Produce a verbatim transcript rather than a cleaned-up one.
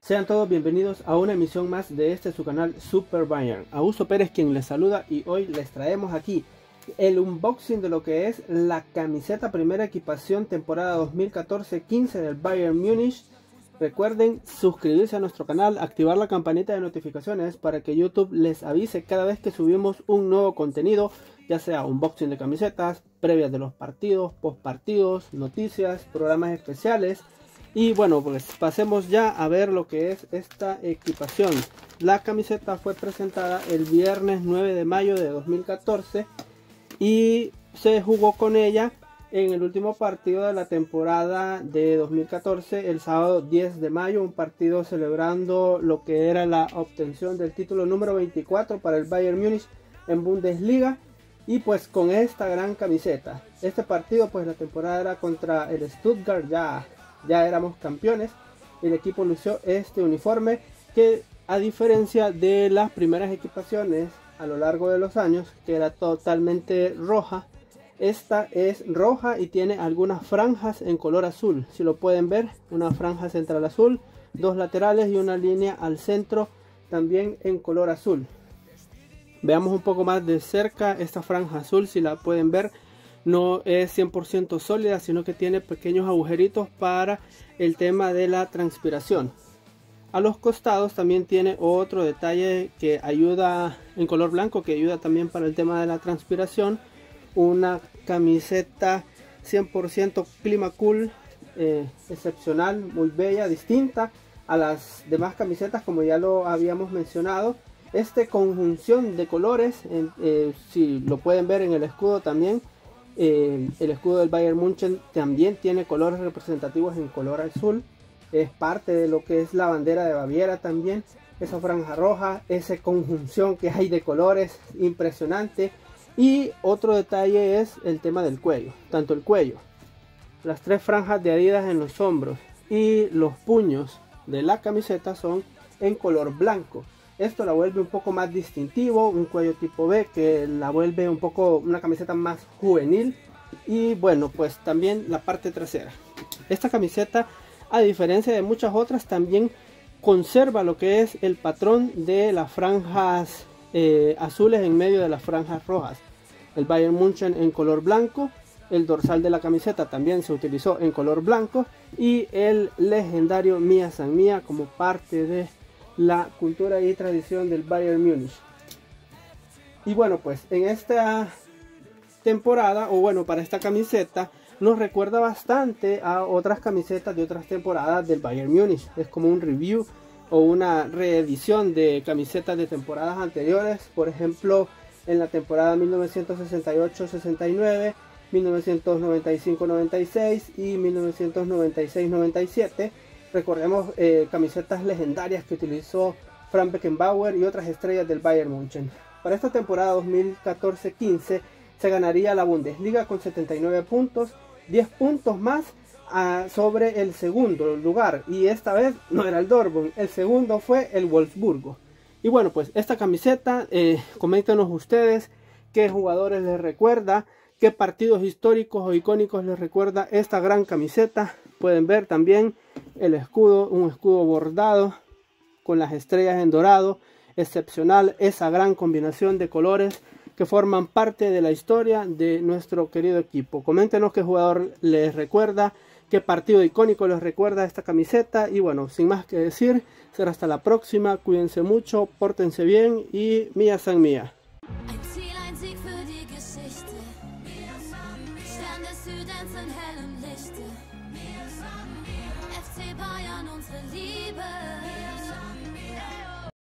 Sean todos bienvenidos a una emisión más de este su canal Super Bayern. Augusto Pérez quien les saluda y hoy les traemos aquí el unboxing de lo que es la camiseta primera equipación temporada dos mil catorce quince del Bayern Múnich. Recuerden suscribirse a nuestro canal, activar la campanita de notificaciones para que YouTube les avise cada vez que subimos un nuevo contenido, ya sea unboxing de camisetas, previas de los partidos, post partidos, noticias, programas especiales. Y bueno, pues pasemos ya a ver lo que es esta equipación. La camiseta fue presentada el viernes nueve de mayo de dos mil catorce y se jugó con ella en el último partido de la temporada de dos mil catorce, el sábado diez de mayo, un partido celebrando lo que era la obtención del título número veinticuatro para el Bayern Múnich en Bundesliga. Y pues con esta gran camiseta, este partido pues la temporada era contra el Stuttgart, ya Ya éramos campeones. El equipo lució este uniforme que, a diferencia de las primeras equipaciones a lo largo de los años, que era totalmente roja, esta es roja y tiene algunas franjas en color azul. Si lo pueden ver, una franja central azul, dos laterales y una línea al centro también en color azul. Veamos un poco más de cerca esta franja azul. Si la pueden ver, no es cien por ciento sólida, sino que tiene pequeños agujeritos para el tema de la transpiración. A los costados también tiene otro detalle que ayuda en color blanco, que ayuda también para el tema de la transpiración. Una camiseta cien por ciento Climacool, eh, excepcional, muy bella, distinta a las demás camisetas, como ya lo habíamos mencionado. Esta conjunción de colores, eh, eh, si lo pueden ver en el escudo también. Eh, el escudo del Bayern München también tiene colores representativos en color azul. Es parte de lo que es la bandera de Baviera también. Esa franja roja, esa conjunción que hay de colores, impresionante. Y otro detalle es el tema del cuello. Tanto el cuello, las tres franjas de Adidas en los hombros y los puños de la camiseta son en color blanco. Esto la vuelve un poco más distintivo, un cuello tipo B que la vuelve un poco una camiseta más juvenil. Y bueno, pues también la parte trasera. Esta camiseta, a diferencia de muchas otras, también conserva lo que es el patrón de las franjas eh, azules en medio de las franjas rojas. El Bayern München en color blanco, el dorsal de la camiseta también se utilizó en color blanco y el legendario Mia San Mia como parte de la cultura y tradición del Bayern Múnich. Y bueno, pues en esta temporada, o bueno, para esta camiseta nos recuerda bastante a otras camisetas de otras temporadas del Bayern Múnich. Es como un review o una reedición de camisetas de temporadas anteriores. Por ejemplo, en la temporada mil novecientos sesenta y ocho sesenta y nueve, mil novecientos noventa y cinco noventa y seis y mil novecientos noventa y seis noventa y siete. Recordemos eh, camisetas legendarias que utilizó Frank Beckenbauer y otras estrellas del Bayern München. Para esta temporada dos mil catorce quince se ganaría la Bundesliga con setenta y nueve puntos, diez puntos más uh, sobre el segundo lugar. Y esta vez no era el Dortmund, el segundo fue el Wolfsburgo. Y bueno, pues esta camiseta, eh, coméntenos ustedes qué jugadores les recuerda, qué partidos históricos o icónicos les recuerda esta gran camiseta. Pueden ver también el escudo, un escudo bordado con las estrellas en dorado, excepcional, esa gran combinación de colores que forman parte de la historia de nuestro querido equipo. Coméntenos qué jugador les recuerda, qué partido icónico les recuerda esta camiseta. Y bueno, sin más que decir, será hasta la próxima, cuídense mucho, pórtense bien y Mia San Mia. Bayern, unsere Liebe.